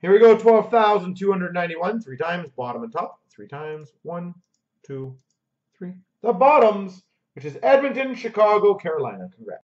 Here we go, 12,291. 3 times, bottom and top. 3 times. 1, 2, 3. The bottoms, which is Edmonton, Chicago, Carolina. Congrats.